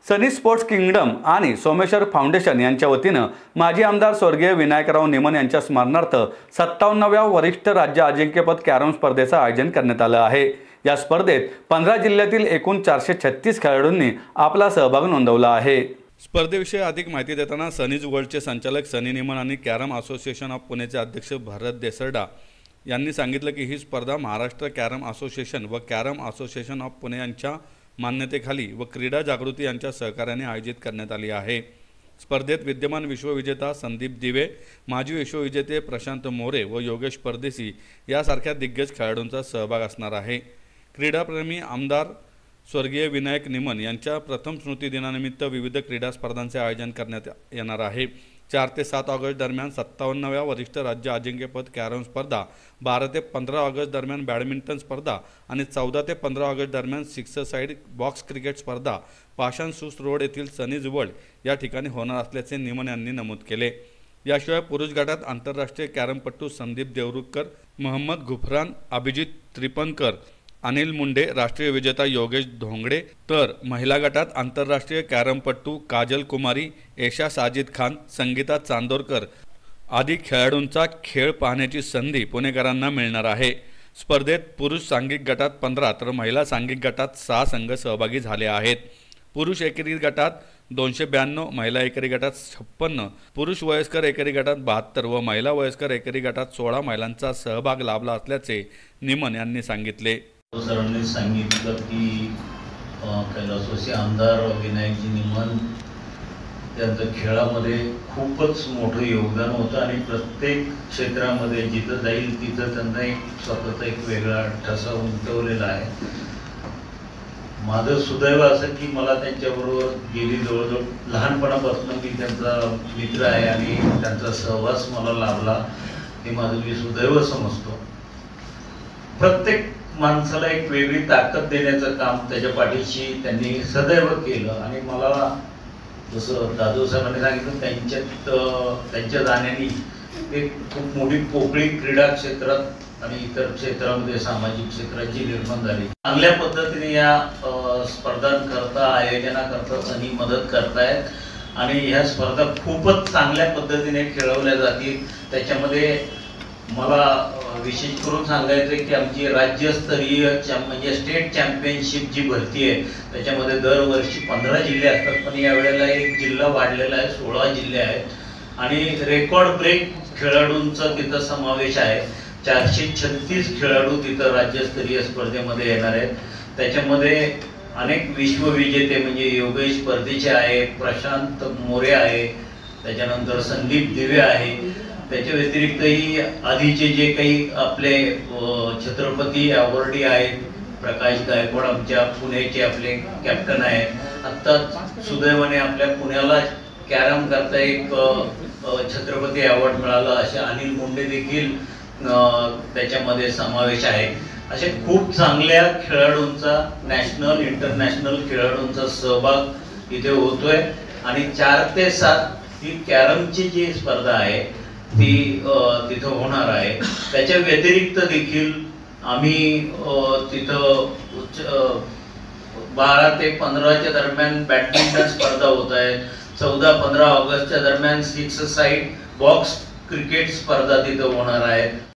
सनी sports kingdom आणि Someshwar foundation यांच्या वतीनं माजी आमदार स्वर्गीय विनायकराव निमन यांच्या स्मरणार्थ 57व्या वरिष्ठ राज्य अजिंक्यपद कॅरम स्पर्धेचं आयोजन करण्यात आलं आहे। या स्पर्धेत 15 जिल्ह्यातील एकूण 436 खेळाडूंनी आपला सहभाग नोंदवला आहे। स्पर्धेविषयी अधिक माहिती देताना सनीज वर्ल्डचे संचालक सनी निमन आणि कॅरम असोसिएशन ऑफ पुणेचे अध्यक्ष भरत देसरडा यांनी सांगितलं की ही स्पर्धा महाराष्ट्र कॅरम असोसिएशन व कॅरम असोसिएशन ऑफ पुणे यांच्या मान्यतेखाली व क्रीडा जागृती यांच्या सहकार्याने आयोजित करण्यात आली आहे। स्पर्धेत विद्यमान विश्वविजेता संदीप दिवे, माजी विश्वविजेते प्रशांत मोरे व योगेश परदेशी यासारख्या दिग्गज खेळाडूंचा सहभाग असणार आहे। क्रीडाप्रेमी आमदार स्वर्गीय विनायक निमन यांच्या प्रथम स्मृती दिनानिमित्त विविध क्रीडा स्पर्धांचे आयोजन करण्यात येणार आहे। 4 ते 7 ऑगस्ट दरम्यान 57व्या वरिष्ठ राज्य अजिंक्यपद कॅरम स्पर्धा, 12 ते 15 ऑगस्ट दरम्यान बॅडमिंटन स्पर्धा आणि 14 ते 15 ऑगस्ट दरम्यान 6 साइड बॉक्स क्रिकेट स्पर्धा पाषाण सुस रोड येथील सनीज वर्ल्ड या ठिकाणी होणार असल्याचे निमन यांनी नमूद केले। याशिवाय पुरुष गटात आंतरराष्ट्रीय कॅरमपटू संदीप देवरुखकर, मोहम्मद गुफरान, अभिजित त्रिपणकर, अनिल मुंडे, राष्ट्रीय विजेता योगेश धोंगडे, तर महिला गटात आंतरराष्ट्रीय कॅरमपटू काजल कुमारी, एशा साजिद खान, संगीता चांदोरकर आदी खेळाडूंचा खेळ पाहण्याची संधी पुणेकरांना मिळणार आहे। स्पर्धेत पुरुष सांघिक गटात 15 तर महिला सांघिक गटात 6 संघ सहभागी झाले आहेत। पुरुष एकेरी गटात 292, महिला एकेरी गटात 56, पुरुष वयस्कर एकेरी गटात 72 व महिला वयस्कर एकेरी गटात 16 महिलांचा सहभाग लाभला असल्याचे निमन यांनी सांगितले। सरांनी सांगितलं की कैलासवासी आमदार विनायकजी निमन यांचं खेळामध्ये खूपच मोठं योगदान होतं आणि प्रत्येक क्षेत्रामध्ये जिथं जाईल तिथं त्यांना एक स्वतःचा एक वेगळा ठसा उमटवलेला आहे। माझं सुदैव असं की मला त्यांच्याबरोबर गेली जवळजवळ लहानपणापासून मी त्यांचा मित्र आहे आणि त्यांचा सहवास मला लाभला, हे माझं मी सुदैव समजतो। प्रत्येक माणसाला एक वेगळी ताकद देण्याचं काम त्याच्या पाठीशी त्यांनी सदैव केलं आणि मला जसं दादू साहेबांनी सांगितलं त्यांच्या जाण्याने एक खूप मोठी पोकळी क्रीडा क्षेत्रात आणि इतर क्षेत्रामध्ये सामाजिक क्षेत्राची निर्माण झाली। चांगल्या पद्धतीने या स्पर्धांकरता आयोजनाकरता सनी मदत करतायत आणि ह्या स्पर्धा खूपच चांगल्या पद्धतीने खेळवल्या जातील। त्याच्यामध्ये मला विशेष करून सांगायचं आहे की आमची राज्यस्तरीय म्हणजे स्टेट चॅम्पियनशिप जी भरती आहे त्याच्यामध्ये दरवर्षी 15 जिल्हे असतात, पण यावेळेला एक जिल्हा वाढलेला आहे, 16 जिल्हे आहेत आणि रेकॉर्ड ब्रेक खेळाडूंचा तिथं समावेश आहे। 436 खेळाडू तिथं राज्यस्तरीय स्पर्धेमध्ये येणार आहेत। त्याच्यामध्ये अनेक विश्वविजेते म्हणजे योगेश परदेशी आहे, प्रशांत मोरे आहे, त्याच्यानंतर संदीप दिवे आहे। त्याच्या व्यतिरिक्तही आधीचे जे काही आपले छत्रपती अवॉर्डी आहेत, प्रकाश गायकवाड आमच्या पुण्याचे आपले कॅप्टन आहेत, आत्ता सुदैवाने आपल्या पुण्याला कॅरम करता एक छत्रपती अवॉर्ड मिळाला, असे अनिल मुंडे देखील त्याच्यामध्ये समावेश आहे। असे खूप चांगल्या खेळाडूंचा नॅशनल इंटरनॅशनल खेळाडूंचा सहभाग इथे होतोय आणि 4 ते 7 ही कॅरमची जी स्पर्धा आहे ती तिथं होणार आहे। त्याच्या व्यतिरिक्त देखील आम्ही तिथं 12 ते 15च्या दरम्यान बॅडमिंटन स्पर्धा होत आहेत। 14-15 ऑगस्टच्या दरम्यान 6 साइड बॉक्स क्रिकेट स्पर्धा तिथं होणार आहे।